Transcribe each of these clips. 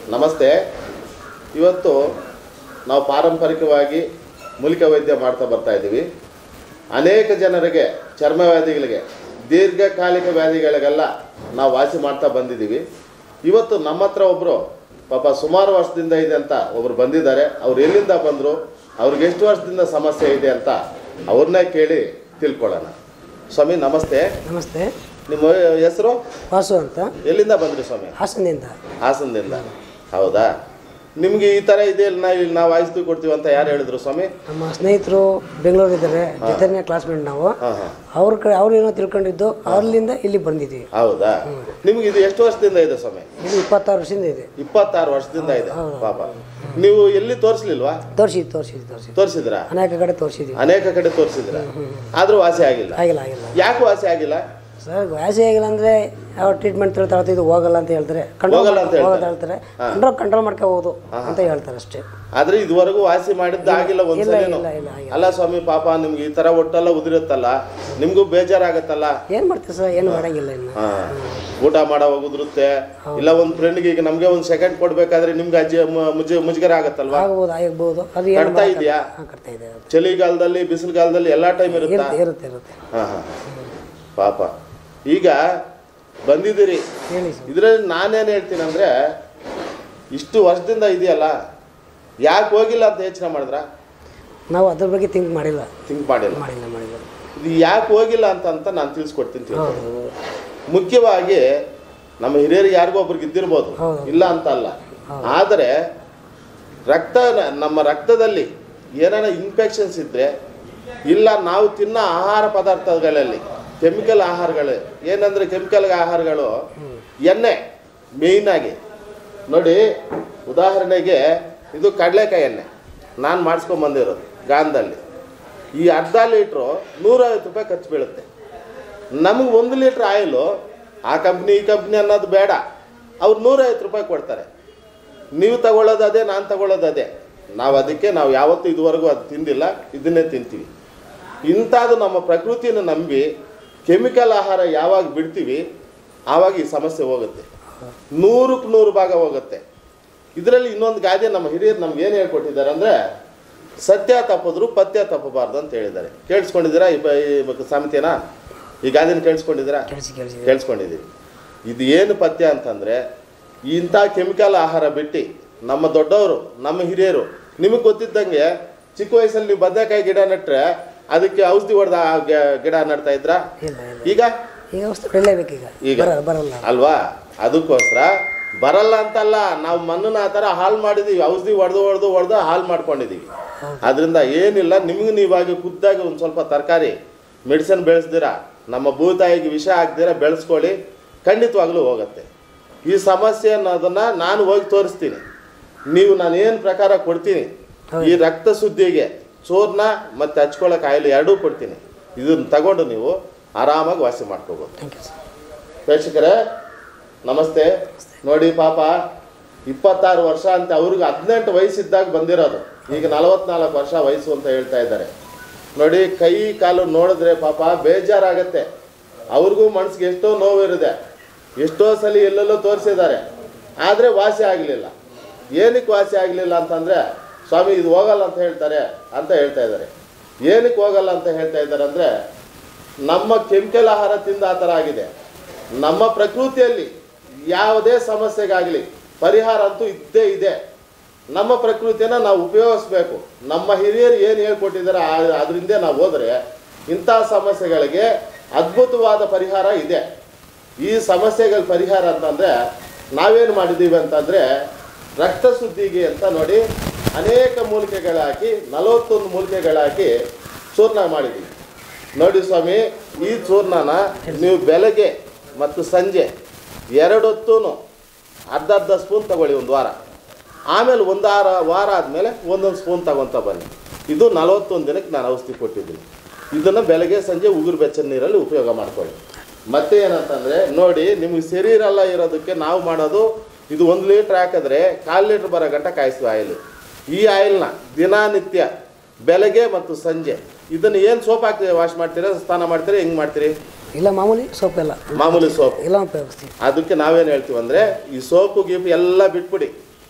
ನಮಸ್ತೆ. ಇವತ್ತು ನಾವು ಪಾರಂಪರಿಕವಾಗಿ ಮೂಲಿಕೆ ವೈದ್ಯ ಮಾಡ್ತಾ ಬರ್ತಾ ಇದ್ದೀವಿ. ಅನೇಕ ಜನರಿಗೆ ಚರ್ಮವ್ಯಾಧಿಗಳಿಗೆ, ದೀರ್ಘಕಾಲಿಕ ವ್ಯಾಧಿಗಳಿಗೆಲ್ಲ ನಾವು ವಾಸಿ ಮಾಡ್ತಾ ಬಂದಿದ್ದೀವಿ. ಇವತ್ತು ನಮ್ಮ ಹತ್ರ ಒಬ್ಬರು ಪಾಪ ಸುಮಾರು ವರ್ಷದಿಂದ ಇದೆ ಅಂತ ಒಬ್ಬರು ಬಂದಿದ್ದಾರೆ. ಅವ್ರು ಎಲ್ಲಿಂದ ಬಂದರು, ಅವ್ರಿಗೆ ಎಷ್ಟು ವರ್ಷದಿಂದ ಸಮಸ್ಯೆ ಇದೆ ಅಂತ ಅವ್ರನ್ನೇ ಕೇಳಿ ತಿಳ್ಕೊಳ್ಳೋಣ. ಸ್ವಾಮಿ ನಮಸ್ತೆ. ನಮಸ್ತೆ. ನಿಮ್ಮ ಹೆಸರು? ವಾಸು ಅಂತ. ಎಲ್ಲಿಂದ ಬಂದ್ರಿ ಸ್ವಾಮಿ? ಹಾಸನದಿಂದ. ಹಾಸನದಿಂದ. ಹೌದಾ? ನಿಮಗೆ ಈ ಥರ ಇದೆ, ನಾವು ಔಷಧಿ ಕೊಡ್ತೀವಿ ಅಂತ ಯಾರು ಹೇಳಿದ್ರು ಸ್ವಾಮಿ? ನಮ್ಮ ಸ್ನೇಹಿತರು ಬೆಂಗಳೂರಿದ್ದಾರೆ, ಜೊತೆನೇ ಕ್ಲಾಸ್ಮೇಟ್ ನಾವು. ಅವ್ರು ಏನೋ ತಿಳ್ಕೊಂಡಿದ್ದು, ಅವ್ರಲ್ಲಿಂದ ಇಲ್ಲಿ ಬಂದಿದ್ದೀವಿ. ಹೌದಾ? ನಿಮ್ಗೆ ಇದು ಎಷ್ಟು ವರ್ಷದಿಂದ ಇದೆ ಸ್ವಾಮಿ? ಇದು 26 ವರ್ಷದಿಂದ ಇದೆ. 26 ವರ್ಷದಿಂದ ಇದೆ. ಪಾಪ ನೀವು ಎಲ್ಲಿ ತೋರಿಸ್ಲಿಲ್ವಾ? ತೋರಿಸಿದ್ರಾ? ಅನೇಕ ಕಡೆ ತೋರಿಸಿದ್ವಿ. ಅನೇಕ ಕಡೆ ತೋರಿಸಿದ್ರ, ಆದ್ರೂ ವಾಸಿ ಆಗಿಲ್ಲ. ಯಾಕೆ ವಾಸಿ ಆಗಿಲ್ಲ ಸರ್? ವಾಸಿ ಆಗಿಲ್ಲ ಅಂದ್ರೆ ಯಾವ ಟ್ರೀಟ್ಮೆಂಟ್ ತಿಳ್ತಾಳೆ, ಇದು ಹೋಗಲ್ಲ ಅಂತ ಹೇಳ್ತಾರೆ, ಹೇಳ್ತಾರೆ, ಕಂಟ್ರೋಲ್ ಮಾಡ್ಕೋಬಹುದು ಅಂತ ಹೇಳ್ತಾರೆ ಅಷ್ಟೇ. ಆದ್ರೆ ಇದುವರೆಗೂ ವಾಸಿ ಮಾಡಿದ್ದು ಆಗಿಲ್ಲ ಒಂದ್ಸಲ. ಅಲ್ಲ ಸ್ವಾಮಿ, ಪಾಪ ನಿಮ್ಗೆ ಈ ತರ ಒಟ್ಟೆಲ್ಲ ಉದುರುತ್ತಲ್ಲ, ನಿಮ್ಗೂ ಬೇಜಾರಾಗತ್ತಲ್ಲ. ಏನ್ ಮಾಡ್ತೀವಿ ಸರ್? ಏನು ಮಾಡಂಗಿಲ್ಲ. ಇನ್ನು ಊಟ ಮಾಡೋ ಉದುರುತ್ತೆ. ಇಲ್ಲ ಒಂದ್ ಫ್ರೆಂಡ್ಗೆ ಈಗ ನಮ್ಗೆ ಒಂದ್ ಸೆಕೆಂಡ್ ಕೊಡ್ಬೇಕಾದ್ರೆ ನಿಮ್ಗೆ ಮುಜುಗರ ಆಗತ್ತಲ್ವಾ? ಆಗ್ಬೋದು. ಅದು ಕಟ್ತಾ ಇದೆಯಾ? ಚಳಿಗಾಲದಲ್ಲಿ, ಬಿಸಿಲುಗಾಲದಲ್ಲಿ ಎಲ್ಲಾ ಟೈಮ್ ಇರುತ್ತೆ. ಪಾಪ ಈಗ ಬಂದಿದ್ದೀರಿ. ಇದ್ರಲ್ಲಿ ನಾನೇನು ಹೇಳ್ತೀನಿ ಅಂದರೆ, ಇಷ್ಟು ವರ್ಷದಿಂದ ಇದೆಯಲ್ಲ, ಯಾಕೆ ಹೋಗಿಲ್ಲ ಅಂತ ಯೋಚನೆ ಮಾಡಿದ್ರ? ನಾವು ಅದ್ರ ಬಗ್ಗೆ ಥಿಂಕ್ ಮಾಡಿಲ್ಲ. ಇದು ಯಾಕೆ ಹೋಗಿಲ್ಲ ಅಂತ ನಾನು ತಿಳಿಸ್ಕೊಡ್ತೀನಿ. ಮುಖ್ಯವಾಗಿ ನಮ್ಮ ಹಿರಿಯರಿಗೆ ಯಾರಿಗೋ ಒಬ್ರಿಗೆ ಇದ್ದಿರ್ಬೋದು, ಇಲ್ಲ ಅಂತ ಅಲ್ಲ. ಆದರೆ ನಮ್ಮ ರಕ್ತದಲ್ಲಿ ಏನಾರ ಇನ್ಫೆಕ್ಷನ್ಸ್ ಇದ್ದರೆ, ಇಲ್ಲ ನಾವು ತಿನ್ನೋ ಆಹಾರ ಪದಾರ್ಥಗಳಲ್ಲಿ ಕೆಮಿಕಲ್ ಆಹಾರಗಳು, ಏನಂದರೆ ಕೆಮಿಕಲ್ ಆಹಾರಗಳು, ಎಣ್ಣೆ ಮೇಯ್ನಾಗಿ ನೋಡಿ. ಉದಾಹರಣೆಗೆ ಇದು ಕಡಲೆಕಾಯಿ ಎಣ್ಣೆ ನಾನು ಮಾಡಿಸ್ಕೊಂಬಂದಿರೋದು ಗಾಂಧಲ್ಲಿ. ಈ ಅರ್ಧ ಲೀಟ್ರು 150 ರೂಪಾಯಿ ಖರ್ಚು ಬೀಳುತ್ತೆ. ನಮಗೆ 1 ಲೀಟ್ರ್ ಆಯಿಲು ಆ ಕಂಪ್ನಿ ಈ ಕಂಪ್ನಿ ಅನ್ನೋದು ಬೇಡ, ಅವ್ರು 150 ರೂಪಾಯಿ ಕೊಡ್ತಾರೆ. ನೀವು ತಗೊಳ್ಳೋದು ಅದೇ, ನಾನು ತಗೊಳ್ಳೋದು ಅದೇ. ನಾವು ಯಾವತ್ತೂ ಇದುವರೆಗೂ ಅದು ತಿಂದಿಲ್ಲ, ಇದನ್ನೇ ತಿಂತೀವಿ. ಇಂಥದ್ದು ನಮ್ಮ ಪ್ರಕೃತಿಯನ್ನು ನಂಬಿ ಕೆಮಿಕಲ್ ಆಹಾರ ಯಾವಾಗ ಬಿಡ್ತೀವಿ ಆವಾಗ ಈ ಸಮಸ್ಯೆ ಹೋಗುತ್ತೆ, 100ಕ್ಕೆ 100 ಭಾಗ ಹೋಗುತ್ತೆ. ಇದರಲ್ಲಿ ಇನ್ನೊಂದು ಗಾದೆ ನಮ್ಮ ಹಿರಿಯರು ನಮ್ಗೆ ಏನು ಹೇಳ್ಕೊಟ್ಟಿದ್ದಾರೆ ಅಂದರೆ, ಸತ್ಯ ತಪ್ಪಿದ್ರು ಪಥ್ಯ ತಪ್ಪಬಾರ್ದು ಅಂತ ಹೇಳಿದ್ದಾರೆ. ಕೇಳಿಸ್ಕೊಂಡಿದ್ದೀರಾ ಈ ಸಾಮೆತೇನಾ? ಈ ಗಾದೆನ ಕೇಳಿಸ್ಕೊಂಡಿದ್ದೀರಾ? ಕೇಳಿಸ್ಕೊಂಡಿದ್ದೀವಿ. ಇದು ಏನು ಪಥ್ಯ ಅಂತಂದರೆ, ಇಂಥ ಕೆಮಿಕಲ್ ಆಹಾರ ಬಿಟ್ಟು ನಮ್ಮ ದೊಡ್ಡವರು, ನಮ್ಮ ಹಿರಿಯರು, ನಿಮಗೆ ಗೊತ್ತಿದ್ದಂಗೆ ಚಿಕ್ಕ ವಯಸ್ಸಲ್ಲಿ ನೀವು ಬದನೆಕಾಯಿ ಗಿಡ ನೆಟ್ಟರೆ ಅದಕ್ಕೆ ಔಷಧಿ ಹೊಡೆದ ಗಿಡ ನಡ್ತಾ ಇದ್ರ? ಈಗ ಅಲ್ವಾ? ಅದಕ್ಕೋಸ್ಕರ ಬರಲ್ಲ ಅಂತಲ್ಲ, ನಾವು ಮಣ್ಣನ್ನ ಆ ಥರ ಹಾಳು ಮಾಡಿದ್ದೀವಿ, ಔಷಧಿ ಹೊಡೆದು ಹಾಳು ಮಾಡ್ಕೊಂಡಿದ್ದೀವಿ. ಅದರಿಂದ ಏನಿಲ್ಲ, ನಿಮ್ಗೆ ನೀವಾಗಿ ಖುದ್ದಾಗಿ ಒಂದು ಸ್ವಲ್ಪ ತರಕಾರಿ ಮೆಡಿಸಿನ್ ಬೆಳೆಸ್ದಿರ, ನಮ್ಮ ಭೂತಾಯಿಗೆ ವಿಷ ಹಾಕ್ದಿರ ಬೆಳೆಸ್ಕೊಳ್ಳಿ, ಖಂಡಿತವಾಗ್ಲೂ ಹೋಗುತ್ತೆ ಈ ಸಮಸ್ಯೆ ಅನ್ನೋದನ್ನು. ನಾನು ಹೋಗಿ ತೋರಿಸ್ತೀನಿ, ನಾನು ಏನು ಪ್ರಕಾರ ಕೊಡ್ತೀನಿ, ಈ ರಕ್ತ ಶುದ್ಧಿಗೆ ಚೂರ್ಣ ಮತ್ತು ಹಚ್ಕೊಳ್ಳೋಕೆ ಆಯಿಲ್ ಎರಡೂ ಕೊಡ್ತೀನಿ. ಇದನ್ನು ತಗೊಂಡು ನೀವು ಆರಾಮಾಗಿ ವಾಸಿ ಮಾಡ್ಕೋಬೋದು. ಪ್ರೇಕ್ಷಕರೇ ನಮಸ್ತೆ. ನೋಡಿ ಪಾಪ 26 ವರ್ಷ ಅಂತ, ಅವ್ರಿಗೆ 18 ವಯಸ್ಸಿದ್ದಾಗ ಬಂದಿರೋದು, ಈಗ 44 ವರ್ಷ ವಯಸ್ಸು ಅಂತ ಹೇಳ್ತಾ ಇದ್ದಾರೆ. ನೋಡಿ, ಕೈ ಕಾಲು ನೋಡಿದ್ರೆ ಪಾಪ ಬೇಜಾರಾಗತ್ತೆ. ಅವ್ರಿಗೂ ಮನಸ್ಸಿಗೆ ಎಷ್ಟೋ ನೋವಿರುತ್ತೆ, ಎಷ್ಟೋ ಸಲ ಎಲ್ಲೆಲ್ಲೋ ತೋರಿಸಿದ್ದಾರೆ, ಆದರೆ ವಾಸಿ ಆಗಲಿಲ್ಲ. ಏನಕ್ಕೆ ವಾಸಿ ಆಗಲಿಲ್ಲ ಅಂತಂದರೆ, ಸ್ವಾಮಿ ಇದು ಹೋಗಲ್ಲ ಅಂತ ಹೇಳ್ತಾ ಇದ್ದಾರೆ. ಏನಕ್ಕೆ ಹೋಗಲ್ಲ ಅಂತ ಹೇಳ್ತಾ ಇದ್ದಾರೆ ಅಂದರೆ, ನಮ್ಮ ಕೆಮಿಕಲ್ ಆಹಾರ ತಿಂದ ಆ ಥರ ಆಗಿದೆ. ನಮ್ಮ ಪ್ರಕೃತಿಯಲ್ಲಿ ಯಾವುದೇ ಸಮಸ್ಯೆಗಾಗಲಿ ಪರಿಹಾರ ಅಂತೂ ಇದ್ದೇ ಇದೆ. ನಮ್ಮ ಪ್ರಕೃತಿಯನ್ನು ನಾವು ಉಪಯೋಗಿಸ್ಬೇಕು. ನಮ್ಮ ಹಿರಿಯರು ಏನು ಹೇಳ್ಕೊಟ್ಟಿದ್ದಾರೆ ಅದರಿಂದ ನಾವು ಹೋದರೆ ಇಂಥ ಸಮಸ್ಯೆಗಳಿಗೆ ಅದ್ಭುತವಾದ ಪರಿಹಾರ ಇದೆ. ಈ ಸಮಸ್ಯೆಗಳ ಪರಿಹಾರ ಅಂತಂದರೆ ನಾವೇನು ಮಾಡಿದ್ದೀವಿ ಅಂತಂದರೆ, ರಕ್ತ ಶುದ್ಧಿಗೆ ಅಂತ ನೋಡಿ ಅನೇಕ ಮೂಲಿಕೆಗಳಾಕಿ 41 ಮೂಲಿಕೆಗಳಾಕಿ ಚೂರ್ಣ ಮಾಡಿದ್ದೀವಿ. ನೋಡಿ ಸ್ವಾಮಿ, ಈ ಚೂರ್ಣನ ನೀವು ಬೆಳಗ್ಗೆ ಮತ್ತು ಸಂಜೆ 2 ಹೊತ್ತೂ ಅರ್ಧ ಸ್ಪೂನ್ ತಗೊಳ್ಳಿ, ಒಂದು ವಾರ. ಆಮೇಲೆ ಒಂದು ವಾರ ಆದಮೇಲೆ 1 ಸ್ಪೂನ್ ತಗೊತ ಬನ್ನಿ. ಇದು 41 ದಿನಕ್ಕೆ ನಾನು ಔಷಧಿ ಕೊಟ್ಟಿದ್ದೀನಿ. ಇದನ್ನು ಬೆಳಗ್ಗೆ ಸಂಜೆ ಉಗುರು ಬೆಚ್ಚನ ನೀರಲ್ಲಿ ಉಪಯೋಗ ಮಾಡ್ಕೊಳ್ಳಿ. ಮತ್ತೆ ಏನಂತಂದರೆ ನೋಡಿ, ನಿಮಗೆ ಶರೀರ ಎಲ್ಲ ಇರೋದಕ್ಕೆ ನಾವು ಮಾಡೋದು, ಇದು 1 ಲೀಟ್ರ್ ಹಾಕಿದ್ರೆ 1/4 ಲೀಟ್ರ್ ಬರೋ ಗಂಟ ಕಾಯಿಸುವ ಆಯಿಲ್. ಈ ಆಯಿಲ್ನ ದಿನನಿತ್ಯ ಬೆಳಗ್ಗೆ ಮತ್ತು ಸಂಜೆ ಇದನ್ನು ಏನು ಸೋಪ್ ಹಾಕಿ ವಾಶ್ ಮಾಡ್ತೀರಾ, ಸ್ನಾನ ಮಾಡ್ತೀರಾ, ಹೆಂಗೆ ಮಾಡ್ತೀರಿ? ಇಲ್ಲ ಮಾಮೂಲಿ ಸೋಪ್, ಮಾಮೂಲಿ ಸೋಪ್ ಎಲ್ಲ ಉಪಯೋಗಿಸ್ತೀವಿ. ಅದಕ್ಕೆ ನಾವೇನು ಹೇಳ್ತೀವಿ ಅಂದರೆ, ಈ ಸೋಪು ಗೀಪು ಎಲ್ಲ ಬಿಟ್ಬಿಡಿ,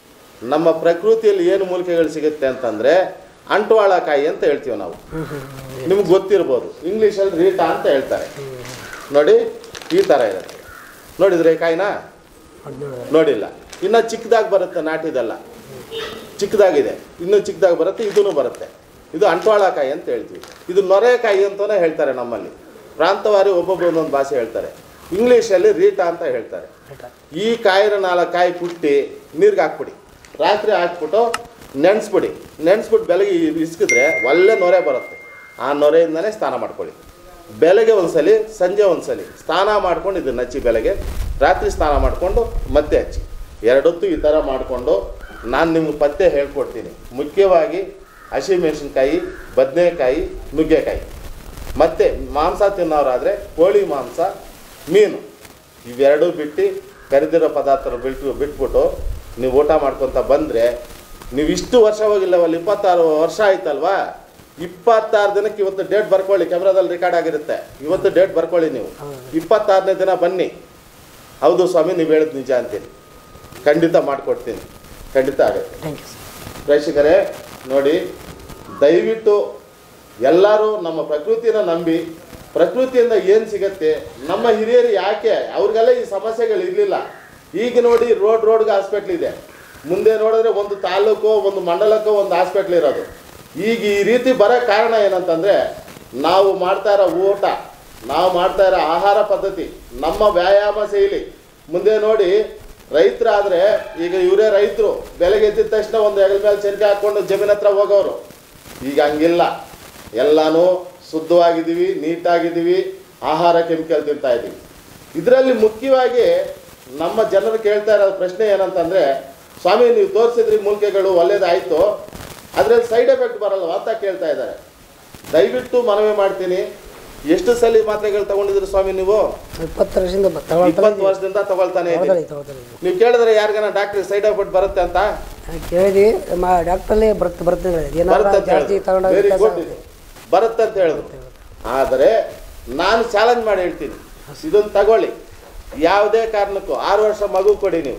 ನಮ್ಮ ಪ್ರಕೃತಿಯಲ್ಲಿ ಏನು ಮೂಲಿಕೆಗಳು ಸಿಗುತ್ತೆ ಅಂತಂದರೆ ಅಂಟ್ವಾಳಕಾಯಿ ಅಂತ ಹೇಳ್ತೀವಿ ನಾವು. ನಿಮ್ಗೆ ಗೊತ್ತಿರ್ಬೋದು, ಇಂಗ್ಲೀಷಲ್ಲಿ ರೀಟಾ ಅಂತ ಹೇಳ್ತಾರೆ. ನೋಡಿ ಈ ಥರ ಇರುತ್ತೆ. ನೋಡಿದ್ರೆ ಕಾಯಿನ ನೋಡಿಲ್ಲ. ಇನ್ನು ಚಿಕ್ಕದಾಗಿ ಬರುತ್ತೆ, ನಾಟಿದೆಲ್ಲ ಚಿಕ್ಕದಾಗಿದೆ, ಇನ್ನೂ ಚಿಕ್ಕದಾಗಿ ಬರುತ್ತೆ, ಇದೂ ಬರುತ್ತೆ. ಇದು ಅಂಟ್ವಾಳಕಾಯಿ ಅಂತ ಹೇಳ್ತೀವಿ. ಇದು ನೊರೆಕಾಯಿ ಅಂತಲೇ ಹೇಳ್ತಾರೆ ನಮ್ಮಲ್ಲಿ. ಪ್ರಾಂತವಾರಿ ಒಬ್ಬೊಬ್ಬರು ಒಂದೊಂದು ಭಾಷೆ ಹೇಳ್ತಾರೆ. ಇಂಗ್ಲೀಷಲ್ಲಿ ರೀಟಾ ಅಂತ ಹೇಳ್ತಾರೆ. ಈ ಕಾಯಿನ 4 ಕಾಯಿ ಕುಟ್ಟಿ ನೀರಿಗೆ ಹಾಕ್ಬಿಡಿ, ರಾತ್ರಿ ಹಾಕ್ಬಿಟ್ಟು ನೆನೆಸ್ಬಿಡಿ. ನೆನೆಸ್ಬಿಟ್ಟು ಬೆಳಗ್ಗೆ ಇಸ್ಕಿದ್ರೆ ಒಳ್ಳೆ ನೊರೆ ಬರುತ್ತೆ. ಆ ನೊರೆಯಿಂದಲೇ ಸ್ನಾನ ಮಾಡ್ಕೊಳ್ಳಿ. ಬೆಳಗ್ಗೆ ಒಂದ್ಸಲಿ, ಸಂಜೆ ಒಂದ್ಸಲಿ ಸ್ನಾನ ಮಾಡ್ಕೊಂಡು ಇದನ್ನು ಹಚ್ಚಿ. ಬೆಳಗ್ಗೆ ರಾತ್ರಿ ಸ್ನಾನ ಮಾಡಿಕೊಂಡು ಮತ್ತೆ ಹಚ್ಚಿ. 2 ಹೊತ್ತು ಈ ಥರ ಮಾಡಿಕೊಂಡು ನಾನು ನಿಮ್ಗೆ ಪಥ್ಯ ಹೇಳ್ಕೊಡ್ತೀನಿ. ಮುಖ್ಯವಾಗಿ ಹಸಿಮೆಣಸಿನ್ಕಾಯಿ, ಬದನೆಕಾಯಿ, ನುಗ್ಗೆಕಾಯಿ, ಮತ್ತು ಮಾಂಸ ತಿನ್ನೋರಾದರೆ ಕೋಳಿ ಮಾಂಸ, ಮೀನು, ಇವೆರಡೂ ಬಿಟ್ಟು ಕರಿದಿರೋ ಪದಾರ್ಥ ಬಿಟ್ಬಿಟ್ಟು ನೀವು ಊಟ ಮಾಡ್ಕೊತ ಬಂದರೆ ನೀವು ಇಷ್ಟು ವರ್ಷ ಹೋಗಿಲ್ಲವಲ್ಲ, 26 ವರ್ಷ ಆಯ್ತಲ್ವಾ, 26 ದಿನಕ್ಕೆ ಇವತ್ತು ಡೇಟ್ ಬರ್ಕೊಳ್ಳಿ. ಕ್ಯಾಮ್ರಾದಲ್ಲಿ ರೆಕಾರ್ಡ್ ಆಗಿರುತ್ತೆ. ಇವತ್ತು ಡೇಟ್ ಬರ್ಕೊಳ್ಳಿ. ನೀವು 26ನೇ ದಿನ ಬನ್ನಿ. ಹೌದು ಸ್ವಾಮಿ, ನೀವು ಹೇಳಿದ್ ನಿಜ ಅಂತೀನಿ. ಖಂಡಿತ ಮಾಡಿಕೊಡ್ತೀನಿ, ಖಂಡಿತ ಆಗುತ್ತೆ. ಪ್ರೇಕ್ಷಕರೇ ನೋಡಿ, ದಯವಿಟ್ಟು ಎಲ್ಲರೂ ನಮ್ಮ ಪ್ರಕೃತಿನ ನಂಬಿ, ಪ್ರಕೃತಿಯಿಂದ ಏನು ಸಿಗತ್ತೆ, ನಮ್ಮ ಹಿರಿಯರು ಯಾಕೆ ಅವ್ರಿಗೆಲ್ಲ ಈ ಸಮಸ್ಯೆಗಳು ಇರಲಿಲ್ಲ. ಈಗ ನೋಡಿ ರೋಡ್ಗೆ ಹಾಸ್ಪಿಟ್ಲ್ ಇದೆ. ಮುಂದೆ ನೋಡಿದ್ರೆ ಒಂದು ತಾಲೂಕು, ಒಂದು ಮಂಡಲಕ್ಕೂ ಒಂದು ಹಾಸ್ಪಿಟ್ಲ್ ಇರೋದು. ಈಗ ಈ ರೀತಿ ಬರೋ ಕಾರಣ ಏನಂತಂದರೆ ನಾವು ಮಾಡ್ತಾ ಇರೋ ಊಟ, ನಾವು ಮಾಡ್ತಾ ಇರೋ ಆಹಾರ ಪದ್ಧತಿ, ನಮ್ಮ ವ್ಯಾಯಾಮ ಶೈಲಿ. ಮುಂದೆ ನೋಡಿ ರೈತರಾದರೆ, ಈಗ ಇವರೇ ರೈತರು, ಬೆಳಗ್ಗೆ ಎದ್ದಿದ ತಕ್ಷಣ ಒಂದು ಹೆಗಲ ಮೇಲೆ ಚೆನ್ಕೆ ಹಾಕ್ಕೊಂಡು ಜಮೀನ್ ಹತ್ರ ಹೋಗೋರು. ಈಗ ಹಂಗಿಲ್ಲ. ಎಲ್ಲನೂ ಶುದ್ಧವಾಗಿದ್ದೀವಿ, ನೀಟಾಗಿದ್ದೀವಿ, ಆಹಾರ ಕೆಮಿಕಲ್ ತಿಂತಾ ಇದ್ದೀವಿ. ಇದರಲ್ಲಿ ಮುಖ್ಯವಾಗಿ ನಮ್ಮ ಜನರು ಕೇಳ್ತಾ ಇರೋ ಪ್ರಶ್ನೆ ಏನಂತಂದರೆ, ಸ್ವಾಮಿ ನೀವು ತೋರಿಸಿದ್ರಿ ಮೂಲಿಕೆಗಳು ಒಳ್ಳೇದಾಯಿತು, ಅದರಲ್ಲಿ ಸೈಡ್ ಎಫೆಕ್ಟ್ ಬರಲ್ವ ಅಂತ ಕೇಳ್ತಾ ಇದ್ದಾರೆ. ದಯವಿಟ್ಟು ಮನವಿ ಮಾಡ್ತೀನಿ, ಎಷ್ಟು ಸಲ ಮಾತ್ರೆಗಳು ತಗೊಂಡಿದ್ರಿ ಸ್ವಾಮಿ ನೀವು? 20 ವರ್ಷದಿಂದ ತಗೊಳ್ತಾನೆ ಇದ್ದೀರಿ. ನೀವು ಕೇಳಿದ್ರೆ ಯಾರಿಗಾನ ಡಾಕ್ಟ್ರಿ ಸೈಡ್ ಎಫೆಕ್ಟ್ ಬರುತ್ತೆ ಅಂತ ಕೇಳಿದ್ವಿ. ಡಾಕ್ಟ್ರಲ್ಲಿ ಬರುತ್ತೆ ಅಂತ ಹೇಳಿದ್ರು. ಆದರೆ ನಾನು ಚಾಲೆಂಜ್ ಮಾಡಿ ಹೇಳ್ತೀನಿ, ಇದನ್ನು ತಗೊಳ್ಳಿ. ಯಾವುದೇ ಕಾರಣಕ್ಕೂ 6 ವರ್ಷ ಮಗು ಕೊಡಿ ನೀವು,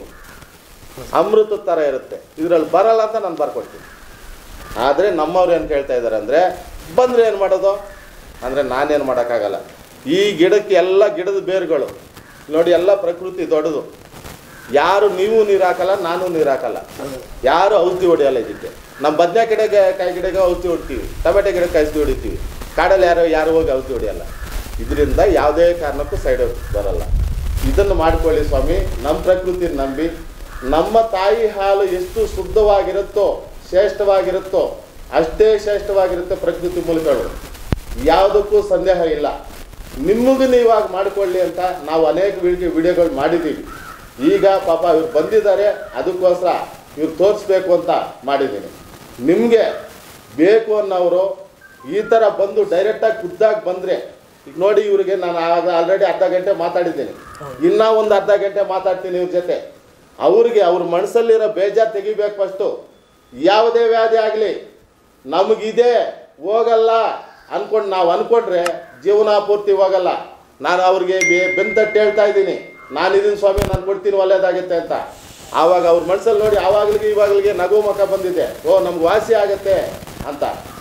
ಅಮೃತ ಥರ ಇರುತ್ತೆ. ಇದರಲ್ಲಿ ಬರಲ್ಲ ಅಂತ ನಾನು ಬರ್ಕೊಡ್ತೀನಿ. ಆದರೆ ನಮ್ಮವ್ರು ಏನು ಕೇಳ್ತಾ ಇದ್ದಾರೆ ಅಂದರೆ, ಬಂದರೆ ಏನು ಮಾಡೋದು ಅಂದರೆ ನಾನೇನು ಮಾಡೋಕ್ಕಾಗಲ್ಲ. ಈ ಗಿಡಕ್ಕೆ ಎಲ್ಲ ಗಿಡದ ಬೇರುಗಳು ನೋಡಿ, ಎಲ್ಲ ಪ್ರಕೃತಿ ದೊಡ್ಡದು. ಯಾರು ನೀವು ನೀರು ಹಾಕಲ್ಲ, ನಾನು ನೀರು ಹಾಕಲ್ಲ, ಯಾರು ಔಷಧಿ ಹೊಡೆಯಲ್ಲ ಇದಕ್ಕೆ. ನಮ್ಮ ಬದನೆ ಕಾಯಿ ಗಿಡಕ್ಕೆ ಔಷಧಿ ಹೊಡಿತೀವಿ, ಟೊಮೆಟೊ ಗಿಡಕ್ಕೆ ಔಷಧಿ ಹೊಡಿತೀವಿ. ಕಾಡಲ್ಲಿ ಯಾರು ಹೋಗಿ ಔಷಧಿ ಹೊಡೆಯಲ್ಲ. ಇದರಿಂದ ಯಾವುದೇ ಕಾರಣಕ್ಕೂ ಸೈಡ್ ಎಫೆಕ್ಟ್ ಬರಲ್ಲ. ಇದನ್ನು ಮಾಡಿಕೊಳ್ಳಿ ಸ್ವಾಮಿ. ನಮ್ಮ ಪ್ರಕೃತಿ ನಂಬಿ, ನಮ್ಮ ತಾಯಿ ಹಾಲು ಎಷ್ಟು ಶುದ್ಧವಾಗಿರುತ್ತೋ, ಶ್ರೇಷ್ಠವಾಗಿರುತ್ತೋ ಅಷ್ಟೇ ಶ್ರೇಷ್ಠವಾಗಿರುತ್ತೆ ಪ್ರಕೃತಿ ಮೂಲಿಕೆಗಳು. ಯಾವುದಕ್ಕೂ ಸಂದೇಹ ಇಲ್ಲ. ನಿಮಗೂ ನೀವಾಗ ಮಾಡಿಕೊಳ್ಳಿ ಅಂತ ನಾವು ಅನೇಕ ವಿಡಿಯೋಗಳು ಮಾಡಿದ್ದೀವಿ. ಈಗ ಪಾಪ ಇವ್ರು ಬಂದಿದ್ದಾರೆ, ಅದಕ್ಕೋಸ್ಕರ ಇವ್ರು ತೋರಿಸ್ಬೇಕು ಅಂತ ಮಾಡಿದ್ದೀನಿ. ನಿಮಗೆ ಬೇಕು ಅನ್ನೋರು ಈ ಥರ ಬಂದು ಡೈರೆಕ್ಟಾಗಿ ಖುದ್ದಾಗಿ ಬಂದರೆ, ಈಗ ನೋಡಿ ಇವರಿಗೆ ನಾನು ಆಲ್ರೆಡಿ ಅರ್ಧ ಗಂಟೆ ಮಾತಾಡಿದ್ದೀನಿ, ಇನ್ನೂ ಒಂದು ಅರ್ಧ ಗಂಟೆ ಮಾತಾಡ್ತೀನಿ ಇವ್ರ ಜೊತೆ. ಅವ್ರ ಮನಸ್ಸಲ್ಲಿರೋ ಬೇಜಾರು ತೆಗಿಬೇಕು ಫಸ್ಟು. ಯಾವುದೇ ವ್ಯಾಧಿ ಆಗಲಿ ನಮಗಿದೆ ಹೋಗಲ್ಲ ಅಂದ್ಕೊಂಡು ನಾವು ಅಂದ್ಕೊಂಡ್ರೆ ಜೀವನ ಪೂರ್ತಿ ಹೋಗಲ್ಲ. ನಾನು ಅವ್ರಿಗೆ ಬೆಂತಟ್ಟು ಹೇಳ್ತಾ ಇದ್ದೀನಿ, ನಾನು ಇದೀನಿ ಸ್ವಾಮಿ, ನಾನು ಕೊಡ್ತೀನಿ ಒಳ್ಳೇದಾಗುತ್ತೆ ಅಂತ. ಆವಾಗ ಅವ್ರ ಮನಸ್ಸಲ್ಲಿ ನೋಡಿ ಆವಾಗಲಿಗೆ ಇವಾಗಲಿಗೆ ನಗು ಮುಖ ಬಂದಿದೆ, ಓ ನಮ್ಗೆ ವಾಸಿ ಆಗುತ್ತೆ ಅಂತ.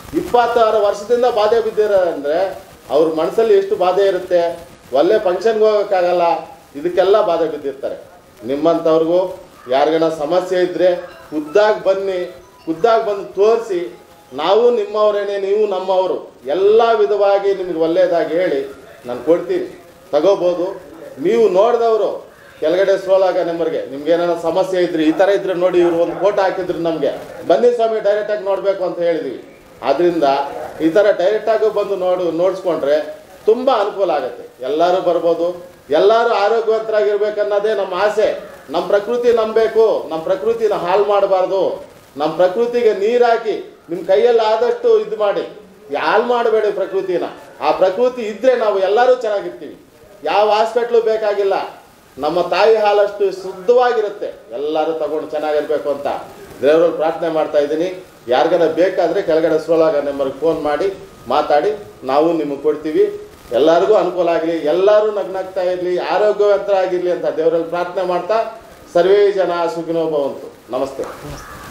26 ವರ್ಷದಿಂದ ಬಾಧೆ ಬಿದ್ದಿರೋ ಅಂದರೆ ಅವ್ರ ಮನಸ್ಸಲ್ಲಿ ಎಷ್ಟು ಬಾಧೆ ಇರುತ್ತೆ. ಒಳ್ಳೆ ಫಂಕ್ಷನ್ಗೆ ಹೋಗೋಕ್ಕಾಗಲ್ಲ, ಇದಕ್ಕೆಲ್ಲ ಬಾಧೆ ಬಿದ್ದಿರ್ತಾರೆ. ನಿಮ್ಮಂಥವ್ರಿಗೂ ಯಾರಿಗಾನ ಸಮಸ್ಯೆ ಇದ್ದರೆ ಖುದ್ದಾಗಿ ಬನ್ನಿ, ಖುದ್ದಾಗಿ ಬಂದು ತೋರಿಸಿ. ನಾವು ನಿಮ್ಮವರೇನೆ, ನೀವು ನಮ್ಮವರು, ಎಲ್ಲ ವಿಧವಾಗಿ ನಿಮಗೆ ಒಳ್ಳೆಯದಾಗಿ ಹೇಳಿ ನಾನು ಕೊಡ್ತೀನಿ, ತಗೋಬೋದು. ನೀವು ನೋಡಿದವರು ಕೆಳಗಡೆ ಸ್ಕ್ರೋಲ್ ನಂಬರ್ಗೆ ನಿಮ್ಗೆ ಏನಾರ ಸಮಸ್ಯೆ ಇದ್ರಿ, ಈ ಥರ ಇದ್ರೆ ನೋಡಿ, ಇವರು ಒಂದು ಫೋಟೋ ಹಾಕಿದ್ರು ನಮಗೆ, ಬನ್ನಿ ಸ್ವಾಮಿ ಡೈರೆಕ್ಟಾಗಿ ನೋಡಬೇಕು ಅಂತ ಹೇಳಿದ್ವಿ. ಆದ್ದರಿಂದ ಈ ಥರ ಡೈರೆಕ್ಟಾಗಿ ಬಂದು ನೋಡಿಸ್ಕೊಂಡ್ರೆ ತುಂಬ ಅನುಕೂಲ ಆಗುತ್ತೆ. ಎಲ್ಲರೂ ಬರ್ಬೋದು, ಎಲ್ಲರೂ ಆರೋಗ್ಯವಂತರಾಗಿರ್ಬೇಕನ್ನೋದೇ ನಮ್ಮ ಆಸೆ. ನಮ್ಮ ಪ್ರಕೃತಿ ನಂಬಬೇಕು, ನಮ್ಮ ಪ್ರಕೃತಿನ ಹಾಳು ಮಾಡಬಾರ್ದು. ನಮ್ಮ ಪ್ರಕೃತಿಗೆ ನೀರು ಹಾಕಿ ನಿಮ್ಮ ಕೈಯಲ್ಲಿ ಆದಷ್ಟು ಇದು ಮಾಡಿ, ಹಾಳು ಮಾಡಬೇಡಿ ಪ್ರಕೃತಿನ. ಆ ಪ್ರಕೃತಿ ಇದ್ದರೆ ನಾವು ಎಲ್ಲರೂ ಚೆನ್ನಾಗಿರ್ತೀವಿ. ಯಾವ ಹಾಸ್ಪಿಟ್ಲು ಬೇಕಾಗಿಲ್ಲ, ನಮ್ಮ ತಾಯಿ ಹಾಲಷ್ಟು ಶುದ್ಧವಾಗಿರುತ್ತೆ. ಎಲ್ಲರೂ ತಗೊಂಡು ಚೆನ್ನಾಗಿರ್ಬೇಕು ಅಂತ ದೇವರಲ್ಲಿ ಪ್ರಾರ್ಥನೆ ಮಾಡ್ತಾ ಇದ್ದೀನಿ. ಯಾರಿಗಾರ ಬೇಕಾದರೆ ಕೆಳಗಡೆ ಸ್ಕ್ರೋಲ್ ನಂಬರ್ಗೆ ಫೋನ್ ಮಾಡಿ ಮಾತಾಡಿ, ನಾವು ನಿಮಗೆ ಕೊಡ್ತೀವಿ. ಎಲ್ಲರಿಗೂ ಅನುಕೂಲ ಆಗಲಿ, ಎಲ್ಲರೂ ನಗ್ನಾಗ್ತಾ ಇರಲಿ, ಆರೋಗ್ಯವಂತರಾಗಿರಲಿ ಅಂತ ದೇವರಲ್ಲಿ ಪ್ರಾರ್ಥನೆ ಮಾಡ್ತಾ ಸರ್ವೇ ಜನ ಸುಖಿನೋ ಭವಂತು. ನಮಸ್ತೆ.